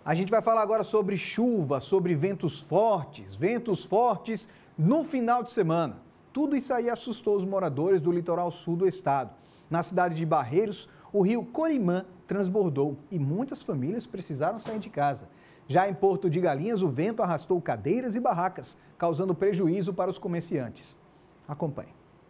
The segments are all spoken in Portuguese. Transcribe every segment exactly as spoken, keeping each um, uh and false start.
A gente vai falar agora sobre chuva, sobre ventos fortes, ventos fortes no final de semana. Tudo isso aí assustou os moradores do litoral sul do estado. Na cidade de Barreiros, o rio Corimã transbordou e muitas famílias precisaram sair de casa. Já em Porto de Galinhas, o vento arrastou cadeiras e barracas, causando prejuízo para os comerciantes. Acompanhe.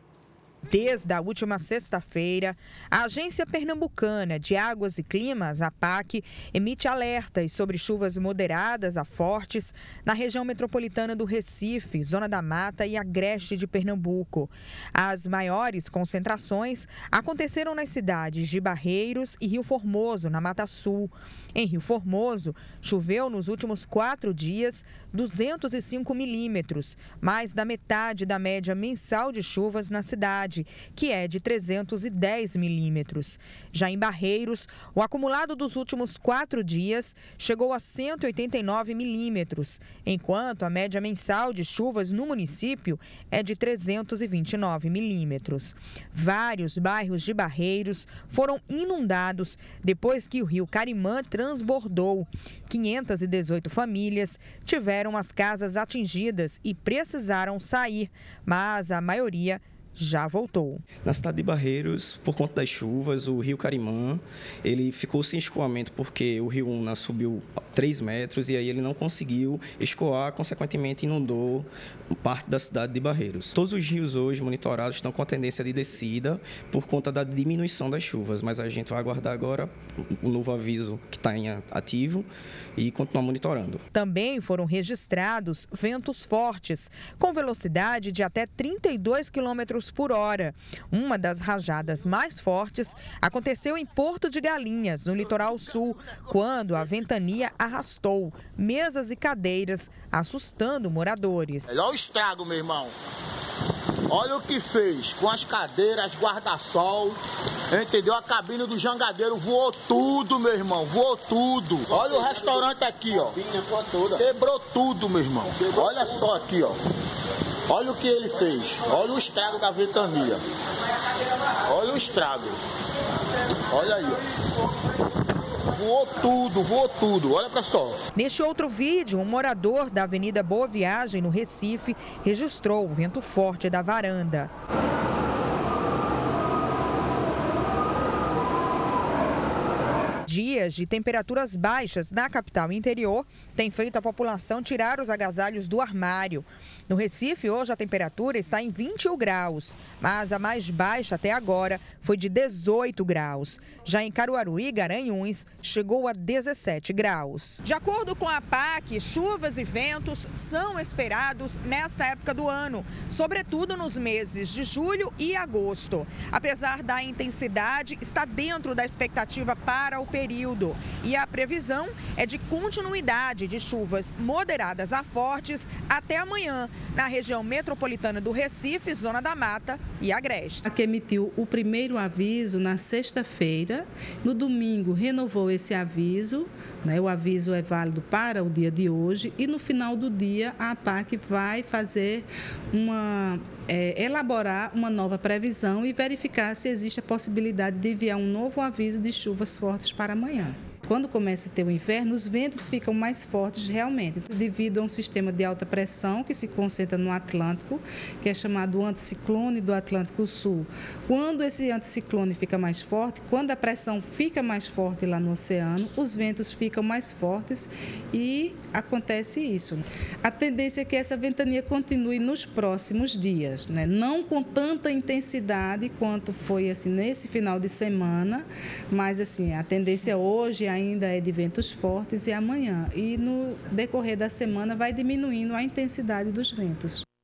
Desde a última sexta-feira, a Agência Pernambucana de Águas e Climas, a APAC, emite alertas sobre chuvas moderadas a fortes na região metropolitana do Recife, Zona da Mata e Agreste de Pernambuco. As maiores concentrações aconteceram nas cidades de Barreiros e Rio Formoso, na Mata Sul. Em Rio Formoso, choveu nos últimos quatro dias duzentos e cinco milímetros, mais da metade da média mensal de chuvas na cidade, que é de trezentos e dez milímetros. Já em Barreiros, o acumulado dos últimos quatro dias chegou a cento e oitenta e nove milímetros, enquanto a média mensal de chuvas no município é de trezentos e vinte e nove milímetros. Vários bairros de Barreiros foram inundados depois que o rio Carimã transbordou. quinhentas e dezoito famílias tiveram as casas atingidas e precisaram sair, mas a maioria já voltou. Na cidade de Barreiros, por conta das chuvas, o rio Carimã, ele ficou sem escoamento porque o rio Una subiu três metros e aí ele não conseguiu escoar, consequentemente inundou parte da cidade de Barreiros. Todos os rios hoje monitorados estão com a tendência de descida por conta da diminuição das chuvas, mas a gente vai aguardar agora o novo aviso que está em ativo e continuar monitorando. Também foram registrados ventos fortes, com velocidade de até trinta e dois quilômetros por hora. Uma das rajadas mais fortes aconteceu em Porto de Galinhas, no litoral sul, quando a ventania arrastou mesas e cadeiras, assustando moradores. Olha o estrago, meu irmão. Olha o que fez com as cadeiras, guarda-sol, entendeu? A cabine do jangadeiro voou tudo, meu irmão, voou tudo. Olha o restaurante aqui, ó. Quebrou tudo, meu irmão. Olha só aqui, ó. Olha o que ele fez. Olha o estrago da ventania. Olha o estrago. Olha aí, ó. Voou tudo, voou tudo, olha pra só. Neste outro vídeo, um morador da Avenida Boa Viagem, no Recife, registrou o vento forte da varanda. Dias de temperaturas baixas na capital interior têm feito a população tirar os agasalhos do armário. No Recife, hoje a temperatura está em vinte e um graus, mas a mais baixa até agora foi de dezoito graus. Já em Caruaru e Garanhuns, chegou a dezessete graus. De acordo com a APAC, chuvas e ventos são esperados nesta época do ano, sobretudo nos meses de julho e agosto. Apesar da intensidade, está dentro da expectativa para o período. E a previsão é de continuidade de chuvas moderadas a fortes até amanhã, na região metropolitana do Recife, Zona da Mata e Agreste. A que emitiu o primeiro aviso na sexta-feira, no domingo renovou esse aviso, né? O aviso é válido para o dia de hoje e no final do dia a APAC vai fazer uma... É, elaborar uma nova previsão e verificar se existe a possibilidade de enviar um novo aviso de chuvas fortes para amanhã. Quando começa a ter o inverno, os ventos ficam mais fortes realmente, devido a um sistema de alta pressão que se concentra no Atlântico, que é chamado anticiclone do Atlântico Sul. Quando esse anticiclone fica mais forte, quando a pressão fica mais forte lá no oceano, os ventos ficam mais fortes e acontece isso. A tendência é que essa ventania continue nos próximos dias, né? Não com tanta intensidade quanto foi assim nesse final de semana, mas assim, a tendência hoje ainda é de ventos fortes e amanhã. E no decorrer da semana vai diminuindo a intensidade dos ventos.